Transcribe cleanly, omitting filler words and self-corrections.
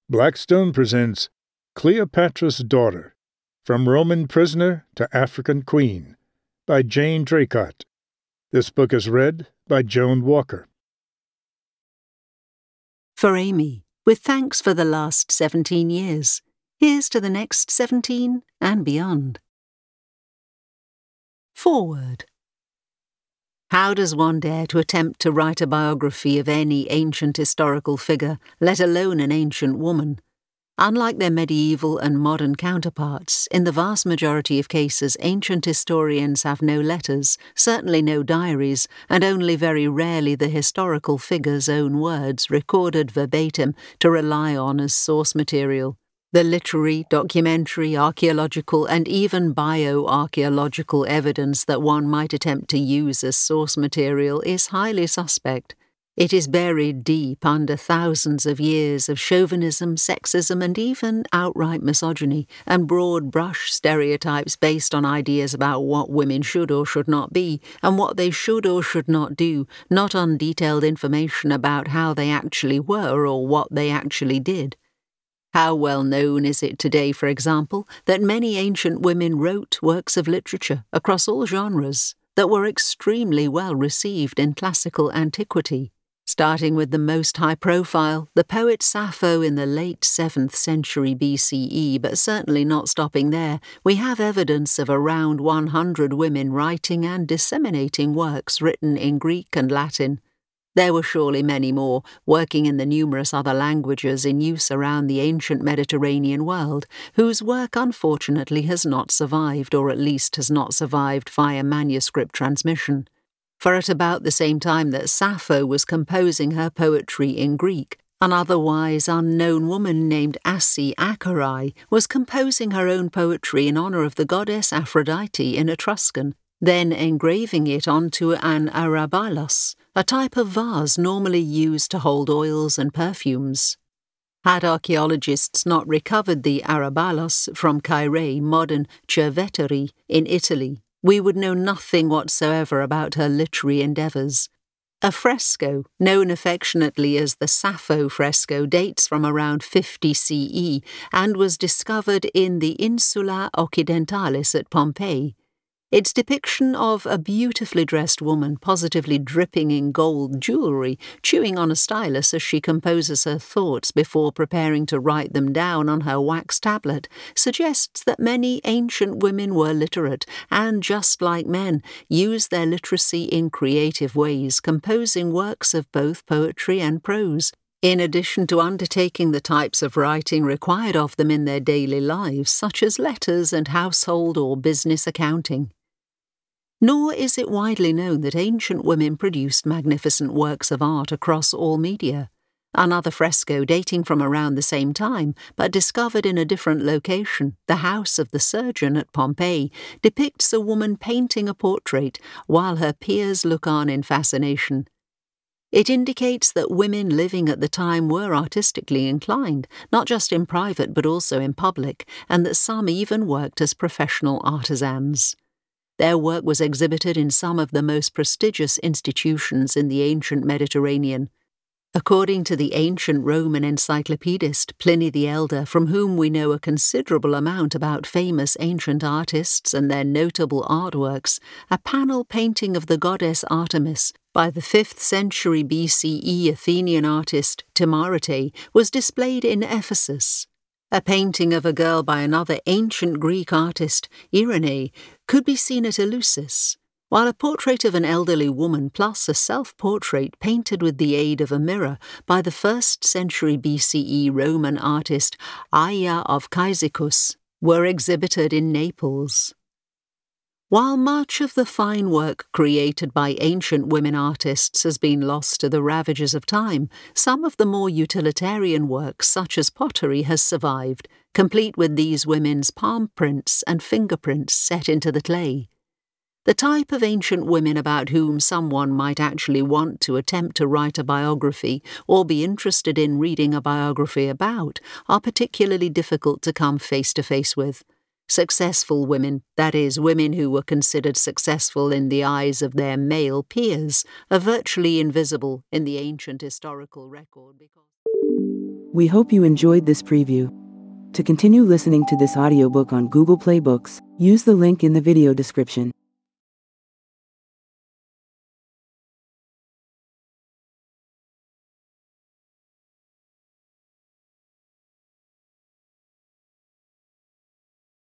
Blackstone presents Cleopatra's Daughter, From Roman Prisoner to African Queen, by Jane Draycott. This book is read by Joan Walker. For Amy, with thanks for the last 17 years, here's to the next 17 and beyond. Foreword. How does one dare to attempt to write a biography of any ancient historical figure, let alone an ancient woman? Unlike their medieval and modern counterparts, in the vast majority of cases ancient historians have no letters, certainly no diaries, and only very rarely the historical figure's own words recorded verbatim to rely on as source material. The literary, documentary, archaeological, and even bioarchaeological evidence that one might attempt to use as source material is highly suspect. It is buried deep under thousands of years of chauvinism, sexism, and even outright misogyny, and broad-brush stereotypes based on ideas about what women should or should not be, and what they should or should not do, not on detailed information about how they actually were or what they actually did. How well known is it today, for example, that many ancient women wrote works of literature across all genres that were extremely well received in classical antiquity, starting with the most high-profile, the poet Sappho in the late 7th century BCE, but certainly not stopping there. We have evidence of around 100 women writing and disseminating works written in Greek and Latin. There were surely many more, working in the numerous other languages in use around the ancient Mediterranean world, whose work unfortunately has not survived, or at least has not survived via manuscript transmission. For at about the same time that Sappho was composing her poetry in Greek, an otherwise unknown woman named Assi Acharai was composing her own poetry in honour of the goddess Aphrodite in Etruscan, then engraving it onto an arabalos, a type of vase normally used to hold oils and perfumes. Had archaeologists not recovered the arabalos from Caire, modern Cerveteri, in Italy, we would know nothing whatsoever about her literary endeavours. A fresco, known affectionately as the Sappho fresco, dates from around 50 CE and was discovered in the Insula Occidentalis at Pompeii. Its depiction of a beautifully dressed woman positively dripping in gold jewellery, chewing on a stylus as she composes her thoughts before preparing to write them down on her wax tablet, suggests that many ancient women were literate and, just like men, used their literacy in creative ways, composing works of both poetry and prose, in addition to undertaking the types of writing required of them in their daily lives, such as letters and household or business accounting. Nor is it widely known that ancient women produced magnificent works of art across all media. Another fresco dating from around the same time, but discovered in a different location, the House of the Surgeon at Pompeii, depicts a woman painting a portrait while her peers look on in fascination. It indicates that women living at the time were artistically inclined, not just in private but also in public, and that some even worked as professional artisans. Their work was exhibited in some of the most prestigious institutions in the ancient Mediterranean. According to the ancient Roman encyclopedist Pliny the Elder, from whom we know a considerable amount about famous ancient artists and their notable artworks, a panel painting of the goddess Artemis by the 5th century BCE Athenian artist Timarete was displayed in Ephesus. A painting of a girl by another ancient Greek artist, Irene, could be seen at Eleusis, while a portrait of an elderly woman plus a self-portrait painted with the aid of a mirror by the 1st century BCE Roman artist Aia of Cyzicus were exhibited in Naples. While much of the fine work created by ancient women artists has been lost to the ravages of time, some of the more utilitarian work, such as pottery, has survived, complete with these women's palm prints and fingerprints set into the clay. The type of ancient women about whom someone might actually want to attempt to write a biography or be interested in reading a biography about are particularly difficult to come face to face with. Successful women, that is, women who were considered successful in the eyes of their male peers, are virtually invisible in the ancient historical record because We hope you enjoyed this preview. To continue listening to this audiobook on Google Play Books, use the link in the video description.